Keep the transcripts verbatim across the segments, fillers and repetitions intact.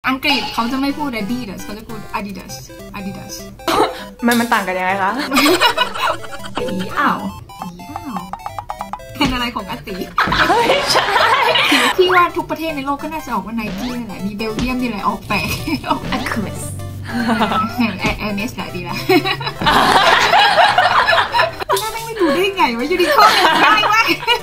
อังกฤษเขาจะไม่พูด Adidas เขาจะพูด Adidas Adidas มันมันต่างกันยังไงคะตีอ้าวตีอ้าวเป็นอะไรของอาตีไม่ใช่พี่ว่าทุกประเทศในโลกก็น่าจะออกว่าไนกี้นั่นแหละมีเบลเยียมมีอะไรออกแปลกอะคูมิสแอร์แอร์เมสหลายดีละน่าไม่ดูได้ไงวะยูนิคอร์นได้วะ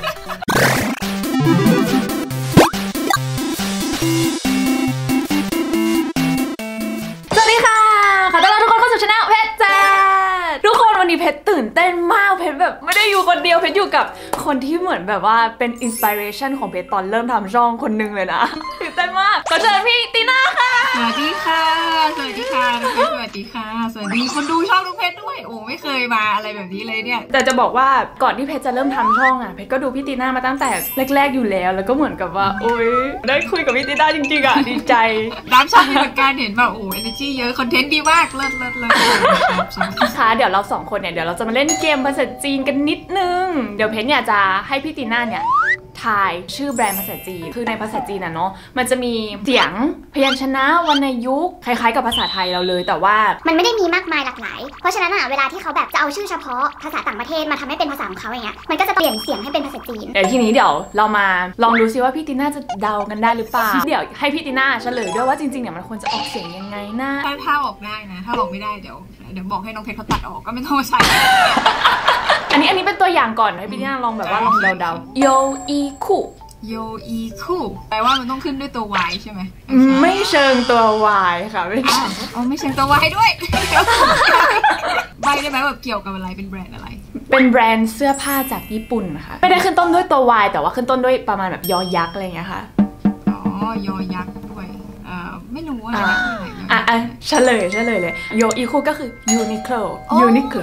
สวัสดีค่ะขอต้อนรับทุกคนเข้าสู่ช่องเพชรจ้าทุกคนวันนี้เพชรตื่นเต้นมากเพชรแบบไม่ได้อยู่คนเดียวเพชรอยู่กับคนที่เหมือนแบบว่าเป็นอินสปิเรชันของเพชรตอนเริ่มทำช่องคนนึงเลยนะตื่นเต้นมากขอเชิญพี่ตีน่าค่ะสวัสดีค่ะสวัสดีค่ะน้องเพชรสวัสดีค่ะสวัสดีคนดูช่องน้องเพชรด้วยโอ้ไม่เคยมาอะไรแบบนี้เลยเนี่ยแต่จะบอกว่าก่อนที่เพชรจะเริ่มทำช่องอ่ะเพชรก็ดูพี่ตีน่ามาตั้งแต่แรกๆอยู่แล้วแล้วก็เหมือนกับว่าโอ๊ยได้คุยกับพี่ตีน่าจริงๆอ่ะดีใจตามช่องมีเหมือนกันเห็นแบบโอ้เอเนอร์จีเยอะคอนเทนต์ดีมากเลิศเลิศเลิศค่ะเดี๋ยวเราสองคนเนี่ยเดี๋ยวเราจะมาเล่นเกมภาษาจีนกันนิดนึงเดี๋ยวเพชรเนี่ยจะให้พี่ตีน่าเนี่ยทายชื่อแบรนด์ภาษาจีนคือในภาษาจีนน่ะเนาะมันจะมีเสียงพยัญชนะวรรณยุกต์คล้ายๆกับภาษาไทยเราเลยแต่ว่ามันไม่ได้มีมากมายหลากหลายเพราะฉะนั้นอ่ะเวลาที่เขาแบบจะเอาชื่อเฉพาะภาษาต่างประเทศมาทำให้เป็นภาษาของเขาอย่างเงี้ยมันก็จะเปลี่ยนเสียงให้เป็นภาษาจีนเดี๋ยวทีนี้เดี๋ยวเรามาลองดูซิว่าพี่ตีน่าจะเดากันได้หรือเปล่าเดี๋ยวให้พี่ตีน่าเฉลยด้วยว่าจริงๆเนี่ยมันควรจะออกเสียงยังไงนะถ้าถ้าออกได้นะถ้าออกไม่ได้เดี๋ยวเดี๋ยวบอกให้น้องเพชรเขาตัดออกก็ไม่ต้องมาใส่อันนี้อันนี้เป็นตัวอย่างก่อนให้พี่ตีน่าลองแบบว่าลองเดาๆโยอีคุโยอีคูแปลว่ามันต้องขึ้นด้วยตัว Y ใช่ไหมไม่เชิงตัว Y ค่ะไม่ใช่อ๋อไม่เชิงตัว Y ด้วยใบได้ไหมแบบเกี่ยวกับอะไรเป็นแบรนด์อะไรเป็นแบรนด์เสื้อผ้าจากญี่ปุ่นค่ะไม่ได้ขึ้นต้นด้วยตัว Y แต่ว่าขึ้นต้นด้วยประมาณแบบยอยักษ์อะไรอย่างเงี้ยค่ะอ๋อยอยักษ์ด้วยเอ่อไม่รู้ว่าอะไรอ่ะอ่ะเฉลยเฉลยเลยโยอีคูก็คือ Uniqlo Uniqlo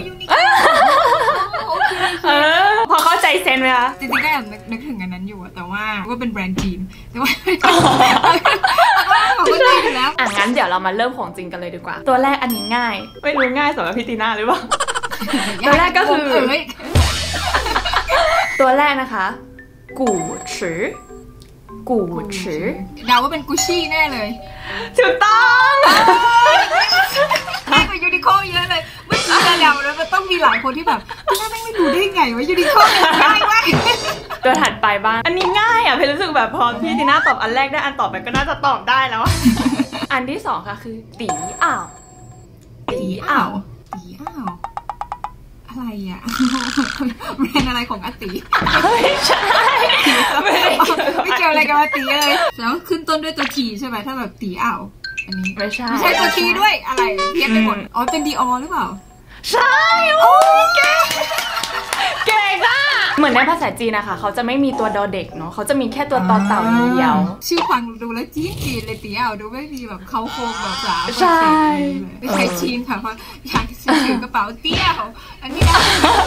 พอเข้าใจเซนไหมคะจริงๆก็แอบนึกถึงอันนั้นอยู่แต่ว่าก็เป็นแบรนด์จีนแต่ว่าของจีนแล้วอ่ะงั้นเดี๋ยวเรามาเริ่มของจริงกันเลยดีกว่าตัวแรกอันนี้ง่ายไม่รู้ง่ายสำหรับพี่ตีน่าหรือเปล่าตัวแรกก็คือตัวแรกนะคะกู่ชือกู่ชือเดาว่าเป็นกุชชี่แน่เลยถูกต้องง่ายกว่ายูนิโคเยอะเลยเมื่อกี้เราเดาแล้วมันต้องมีหลายคนที่แบบน่าไม่รู้ได้ไงว่ายูนิโคง่ายว่ะตัวถัดไปบ้างอันนี้ง่ายอ่ะเพลรู้สึกแบบพอพี่ตีน่าตอบอันแรกได้อันต่อไปก็น่าจะตอบได้แล้วอันที่สองค่ะคือตีอ้าวตีอ้าวตีอ้าวอะไรอ่ะแบรนด์อะไรของอาตีไม่ใช่ไม่เกี่ยวอะไรกับอาตีเลยแล้วขึ้นต้นด้วยตัวทีใช่ไหมถ้าแบบตีอ้าวอันนี้ไม่ใช่ไม่ใช่ตัวทีด้วยอะไรเพี้ยนไปหมดอ๋อเป็นดีออหรือเปล่าใช่โอ้เก่งเก่งอ่ะเหมือนในภาษาจีนนะคะเขาจะไม่มีตัวดอเด็กเนาะเขาจะมีแค่ตัวตอเต่าเดียวชื่อฟังดูแล้วจีนจีนเลยตีอ้าวดูไม่มีแบบเขาโครงแบบสาใช่ไม่ใช่จีนค่ะเพราะอยากถือกระเป๋าเตี้ยเขาอันนี้ได้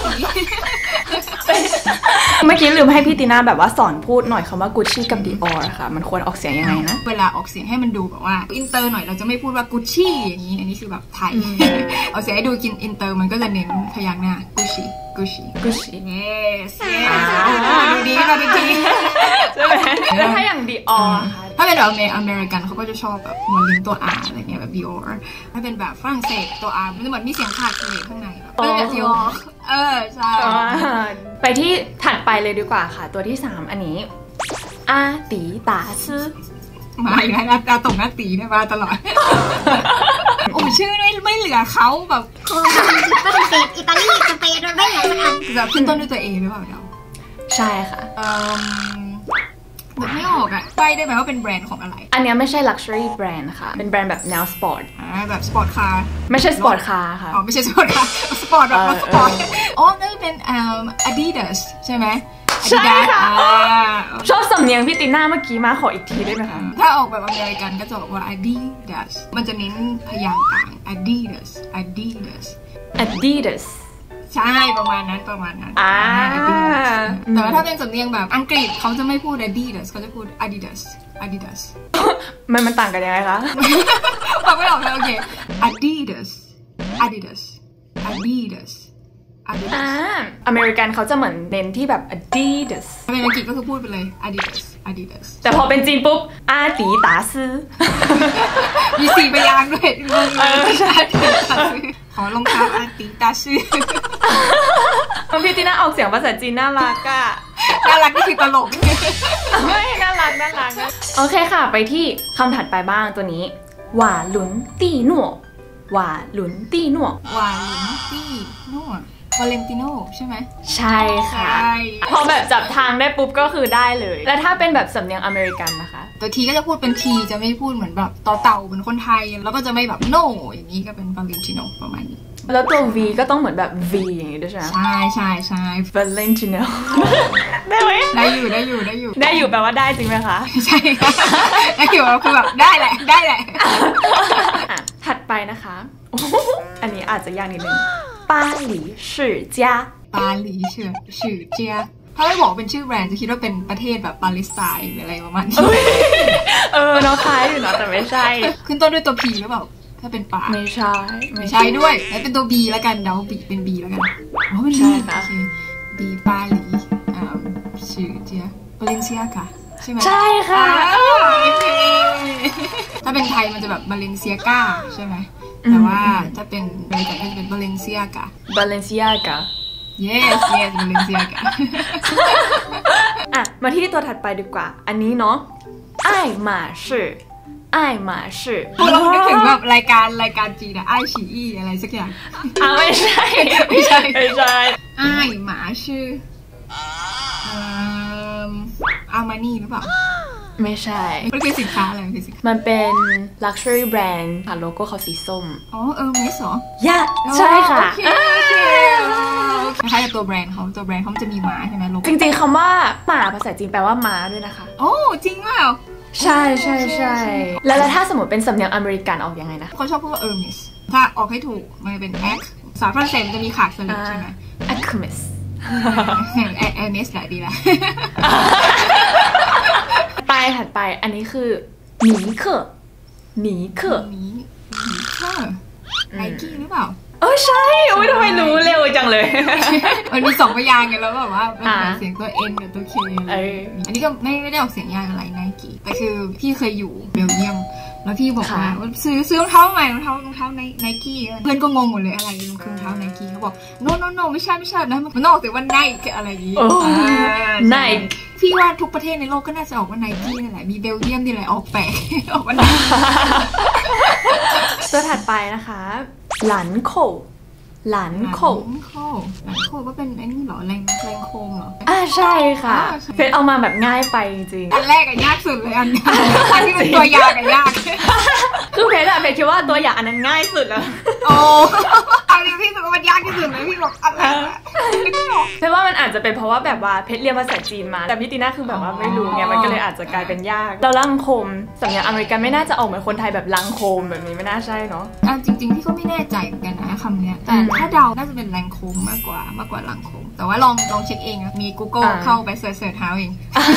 เมื่อกี้ลืมให้พี่ตีน่าแบบว่าสอนพูดหน่อยคำว่ากุชชี่กับดีออร์ค่ะมันควรออกเสียงยังไงนะเวลาออกเสียงให้มันดูแบบว่าอินเตอร์หน่อยเราจะไม่พูดว่ากุชชี่อย่างนี้อันนี้คือแบบไทยเอาเสียงให้ดูกินอินเตอร์มันก็จะเน้นพยางค์หน้ากุชชี่กุชชี่กุชชี่เย้ดูดีเราดูดีใช่ไหมแล้วถ้าอย่างดีออร์ถ้าเป็นแบบอเมริกันเขาก็จะชอบแบบม้วนลิ้นตัว R อะไรเงี้ยแบบ Dior ถ้าเป็นแบบฝรั่งเศสตัว R มันจะเหมือนมีเสียงขาดอยู่ข้างในแบบเป็นแบบ Dior เออใช่ไปที่ถัดไปเลยดีกว่าค่ะตัวที่สามอันนี้อาตีตาซื่อมาอีกแล้วอาตงอาตีเนี่ยมาตลอดโอ้ชื่อไม่ไม่เหลือเขาแบบฝรั่งเศสอิตาลีสเปนไม่เหลือสักอันแบบขึ้นต้นด้วยตัว A หรือเปล่าเดาใช่ค่ะนึกไม่ออกอ่ะไปได้ไหมว่าเป็นแบรนด์ของอะไรอันนี้ไม่ใช่ luxury brand ค่ะเป็นแบรนด์แบบแนวสปอร์ตอ่าแบบสปอร์ตคาร์ไม่ใช่สปอร์ตคาร์ค่ะอ๋อไม่ใช่สปอร์ตคาร์สปอร์ตแบบรถสปอร์ตอ๋อนั่นเป็นอ่า Adidas ใช่ไหมใช่ค่ะชอบสำเนียงพี่ตีน่าเมื่อกี้มาขออีกทีได้ไหมคะถ้าออกแบบอเมริกันก็จะบอกว่า Adidas มันจะเน้นพยางค์กลาง Adidas Adidas Adidas ใช่ประมาณนั้นประมาณนั้นอ่าแต่ว่าถ้าเป็นสำเนียงแบบอังกฤษเขาจะไม่พูด Adidas เขาจะพูด Adidas Adidas มันมันต่างกันยังไงคะฟังไม่ออกเลยโอเค Adidas Adidas Adidas อ่าอเมริกันเขาจะเหมือนเน้นที่แบบ Adidas ถ้าเป็นอังกฤษก็คือพูดไปเลย Adidas Adidas แต่พอเป็นจีนปุ๊บอาตีตาซื้อมีสี่พยางค์ด้วยเออใช่ขอรองเท้าอาติตาชื่อพี่ตีน่าออกเสียงภาษาจีนน่ารักอะน่ารักนี่คือตลกไม่น่ารักน่ารักนะโอเคค่ะไปที่คำถัดไปบ้างตัวนี้หว่าหลุนตี้หน่วหว่าหลุนตี้หน่วหว่าหลุนตี้หน่ววาเลนติโนใช่ไหมใช่ค่ะพอแบบจับทางได้ปุ๊บก็คือได้เลยแล้วถ้าเป็นแบบสำเนียงอเมริกันนะคะตัวทีก็จะพูดเป็นทีจะไม่พูดเหมือนแบบต่อเต่าเหมือนคนไทยแล้วก็จะไม่แบบโนอย่างนี้ก็เป็นวาเลนติโนประมาณนี้แล้วตัว V ก็ต้องเหมือนแบบ V อย่างนี้ด้วยใช่ไหมใช่ใช่ใช่ Valentino ได้ไหมได้อยู่ได้อยู่ได้อยู่ได้อยู่แปลว่าได้จริงไหมคะใช่ค่ะได้อยู่คือแบบได้แหละได้แหละถัดไปนะคะอันนี้อาจจะยากนิดนึงปาหลีชื่อจ้าปาหลีชื่อชื่อเจียถ้าไม่บอกเป็นชื่อแบรนด์จะคิดว่าเป็นประเทศแบบปาเลสไตน์หรืออะไรประมาณนี้เออเนาะคล้ายอยู่เนาะแต่ไม่ใช่ขึ้นต้นด้วยตัว P หรือเปล่าถ้าเป็นปาไม่ใช่ไม่ใช่ด้วยแล้วเป็นตัว B แล้วกันเดาบีเป็น B แล้วกันอ๋อเป็น B ค่ะ B ปาหลีอ่าชื่อเจียบาเลนเซียค่ะใช่ไหมใช่ค่ะถ้าเป็นไทยมันจะแบบบาเลนเซียกาใช่ไหมแต่ว่าถ้าเป็นอเมริกันก็จะเป็นบาเลนเซียกาบาเลนเซียกา yes yes บาเลนเซียกาอ่ะมาที่ตัวถัดไปดีกว่าอันนี้เนาะไอ้หมาชื่อไอ้หมาชื่อเราคิดถึงแบบรายการรายการจีนอะไอ้ฉีอี้อะไรสักอย่างอ่ะไม่ใช่ไม่ใช่ไม่ใช่ไอ้หมาชื่ออาร์มานี่หรือเปล่าไม่ใช่มันเป็นสินค้าอะไรมันเป็นสินค้ามันเป็น luxury brand ค่ะโลโก้เขาสีส้มอ๋อเออเมสเหรอยะใช่ค่ะคล้ายๆกับตัวแบรนด์เขาตัวแบรนด์เขาจะมีม้าใช่ไหมโลโก้จริงๆคำว่าหมาภาษาจีนแปลว่าม้าด้วยนะคะโอ้จริงเปล่าใช่ใช่ใช่แล้วถ้าสมมติเป็นสำเนียงอเมริกันออกยังไงนะเขาชอบพูดว่า Hermes ถ้าออกให้ถูกมันเป็น X ภาษาฝรั่งเศสมันจะมีขาดสลิปใช่ไหม Hermes เออเมสแหละดีละไปถัดไปอันนี้คือหนีเคอหนีเคอหนีหนีเคอไนกี้หรือเปล่าเออใช่โอ้ยทำไมรู้เร็วจังเลยมันมีสองพยางค์กันแล้วแบบว่าเสียงตัว N กับตัว K อันนี้ก็ไม่ไม่ได้ออกเสียงยากอะไรไนกี้แต่คือพี่เคยอยู่เบลเยียมแล้วพี่บอกว่าซื้อซื้อรองเท้าใหม่รองเท้ารองเท้าไนกี้เพื่อนก็งงหมดเลยอะไรคือรองเท้าไนกี้เขาบอก no no no ไม่ใช่ไม่ใช่นะมันนอกแต่ว่าไนกี้อะไรอย่างนี้ไนพี่ว่าทุกประเทศในโลกก็น่าจะออกว่าไนกี้นั่นแหละมีเบลเยียมนี่แหละออกแปะออกว่าไนตัวถัดไปนะคะหลันโคหลันโคหลันโคก็เป็นไอ้นี่เหรอแรงแรงโคมเหรออ่าใช่ค่ะเพชรเอามาแบบง่ายไปจริงอันแรกอะยากสุดเลยอันอันที่เป็นตัวยากอะยากคือเพชรอะเพชรคิดว่าตัวอย่างอันนั้นง่ายสุดแล้วโอ้เอาดิพี่รู้สึกว่ามันยากที่สุดเลยพี่บอกอะไรเพชรว่ามันอาจจะเป็นเพราะว่าแบบว่าเพชรเรียนภาษาจีนมาแต่พี่ตีน่าคือแบบว่าไม่รู้ไงมันก็เลยอาจจะกลายเป็นยากเราลังโคมสำเนียงอเมริกันไม่น่าจะออกเหมือนคนไทยแบบลังโคมแบบนี้ไม่น่าใช่เนาะอ่ะจริงๆพี่ก็ไม่แน่ใจเหมือนกันนะคำเนี้ยแต่ถ้าเดาน่าจะเป็นแรงโคมมากกว่ามากกว่าลังโคมแต่ว่าลองลองเช็คเองมี Google เข้าไปเสิร์ชเสิร์ชหาเอง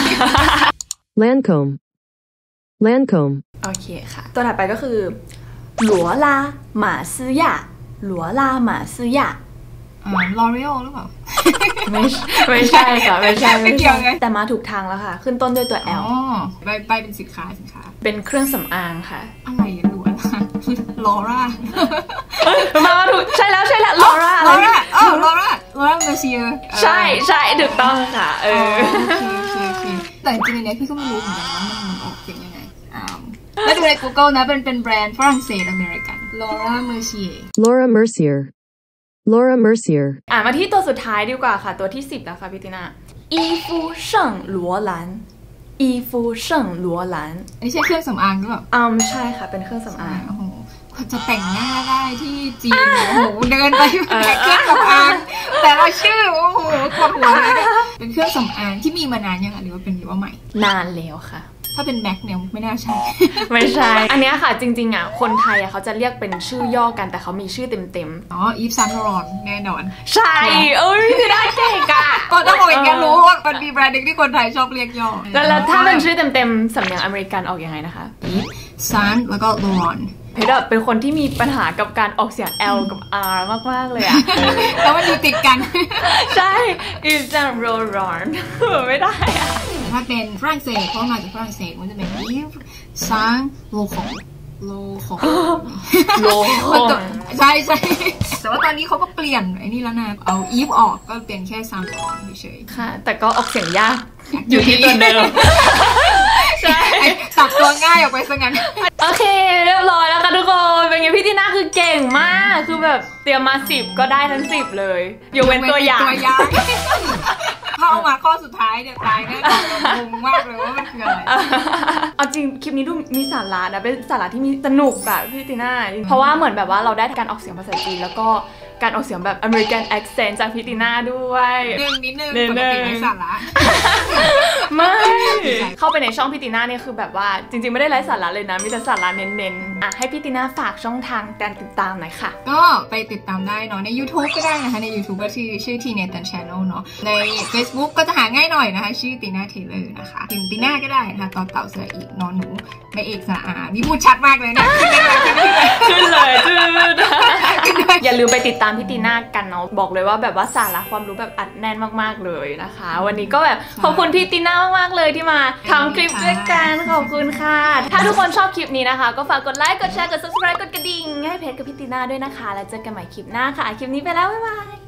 Lancome Lancome โอเคค่ะตัวถัดไปก็คือหลัวลาหมาซื้อยาหลัวลาหมาซื้อยาอ่า L'Oreal หรือเปล่าไม่ไม่ใช่ค่ะไม่ใช่ไม่เกี่ยวไงแต่มาถูกทางแล้วค่ะขึ้นต้นด้วยตัว L อ๋อใบใบเป็นสินค้าสินค้าเป็นเครื่องสำอางค่ะอะไรหลัวลาลอร่ามาถูกใช่แล้วใช่แล้วลอร่าลอร่าเออลอร่าลอร่าเมอร์เซียใช่ใช่ถูกต้องค่ะเออแต่จริงๆเนี่ยพี่ก็ไม่รู้เหมือนกันว่ามันออกเสียงยังไงแล้วดูใน Google นะเป็นเป็นแบรนด์ฝรั่งเศสอเมริกัน Laura Mercier Laura Mercier Laura Mercier อ่ะมาที่ตัวสุดท้ายดีกว่าค่ะตัวที่สิบแล้วค่ะพี่ติน่าอีฟูเฉิงหลัวหลานอีฟูเฉิงหลัวหลานอันนี้ใช่เครื่องสำอางหรือเปล่าอ่าใช่ค่ะเป็นเครื่องสำอางโอ้โหจะแต่งหน้าได้ที่จีนโอ้โหเดินไปแต่เครื่องสำอางแต่ละชื่อโอ้โหปวดหัวเลยเป็นเครื่องสำอางที่มีมานานยังหรือว่าเป็นหรือว่าใหม่นานแล้วค่ะถ้าเป็นแม็กเนี่ยไม่น่าใช่ไม่ใช่อันนี้ค่ะจริงๆอ่ะคนไทยอ่ะเขาจะเรียกเป็นชื่อย่อกันแต่เขามีชื่อเต็มๆอ๋ออีฟซานโรอนแน่นอนใช่เอ้ยได้เก่งอ่ะก็ต้องบอกอย่างนี้รู้ว่ามันมีแบรนด์นึงที่คนไทยชอบเรียกย่อแล้วถ้าเป็นชื่อเต็มๆสำเนียงอเมริกันออกยังไงนะคะอีฟซานแล้วก็โรอนเพชรเป็นคนที่มีปัญหากับการออกเสียง L กับ R มากๆเลยอ่ะแล้วมันอยู่ติดกันใช่อีฟซานโรอนไม่ได้อ่ะถ้าเป็นฝรั่งเศสเพราะมาจากฝรั่งเศสมันจะเป็นอีฟซานโรคงโลของโลของใช่ใช่แต่ว่าตอนนี้เขาก็เปลี่ยนไอ้นี่แล้วนะเอาอีฟออกก็เปลี่ยนแค่ซามตอนเฉยๆค่ะแต่ก็ออกเสียงยากอยู่ที่ตัวเดิมใช่ตัดตัวง่ายออกไปซะงั้นโอเคเรียบร้อยแล้วค่ะทุกคนเป็นไงพี่ตีน่าคือเก่งมากคือแบบเตรียมมาสิบก็ได้ทั้งสิบเลยยกเว้นตัวอย่างถ้าเอามาข้อสุดท้ายเนี่ยตายแน่นอนงงมากเลยว่ามันคืออะไรเอาจริงคลิปนี้ดูมีสาระนะเป็นสาระที่มีสนุกอะพี่ตีน่าเพราะว่าเหมือนแบบว่าเราได้การออกเสียงภาษาจีนแล้วก็การออกเสียงแบบ American accent จากพี่ตีน่าด้วยนิดนึงนิดนึงปกติไร้สาระไม่เข้าไปในช่องพี่ตีน่าเนี่ยคือแบบว่าจริงๆไม่ได้ไร้สาระเลยนะมีแต่สาระเน้นๆอ่ะให้พี่ตีน่าฝากช่องทางการติดตามหน่อยค่ะก็ไปติดตามได้เนาะใน YouTube ก็ได้นะคะใน YouTube ก็ชื่อชื่อ Teenatan Channel เนาะใน Facebook ก็จะหาง่ายหน่อยนะคะชื่อตีน่าเทเลอร์นะคะพิมพ์ตีน่าก็ได้นะคะต่อเต่าเสืออีกนอนหนูไม่เอกสระอามีพูดชัดมากเลยเนี่ยขึ้นเลยขึ้นเลยอย่าลืมไปติดตามพี่ตีน่ากันเนาะบอกเลยว่าแบบว่าสาระความรู้แบบอัดแน่นมากๆเลยนะคะวันนี้ก็แบบขอบคุณพี่ตีน่ามากๆเลยที่มาทำคลิปด้วยกันขอบคุณค่ะถ้าทุกคนชอบคลิปนี้นะคะก็ฝากกดไลค์กดแชร์กด ซับสไครบ์ กดกระดิ่งให้เพจกับพี่ตีน่าด้วยนะคะแล้วเจอกันใหม่คลิปหน้าค่ะคลิปนี้ไปแล้วบ๊ายบาย